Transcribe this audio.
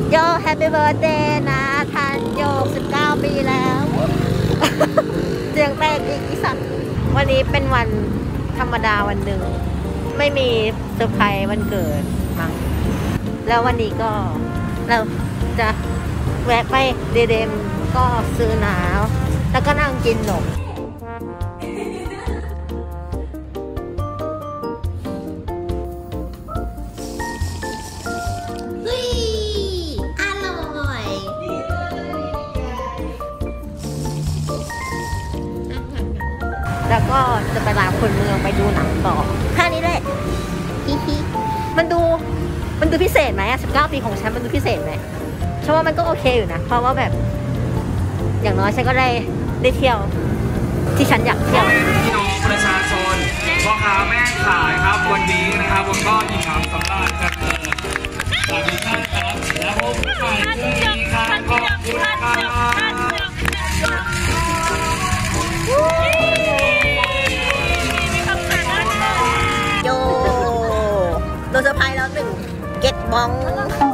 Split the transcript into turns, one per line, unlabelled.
โยแฮปปี้เบิร์ธเดย์นะทันโย19 ปีแล้วเสียงแตกอีกสัตว์วันนี้เป็นวันธรรมดาวันหนึ่งไม่มีเซอร์ไพรส์วันเกิดมั้งแล้ววันนี้ก็เราจะแวะไปเดมก็ซื้อน้ำแล้วก็นั่งกินนมแล้วก็จะไปลาคนเมืองไปดูหนังต่อแค่นี้แหละมันดูพิเศษไหม19 ปีของฉันมันดูพิเศษไหมฉันว่ามันก็โอเคอยู่นะเพราะว่าแบบอย่างน้อยฉันก็ได้เที่ยวที่ฉันอยากเที่ยว
พี่น้องประชาชนพ่อค้าแม่ขายครับวันนี้นะครับผมก็อิ่มหนำสำราญกันเลยสวัสดีครับแล้วผมใหม่ด้วยดีครับขอบคุณครับ
โยโดนเซอร์ไพรส์แล้ว1 เก็ตบอง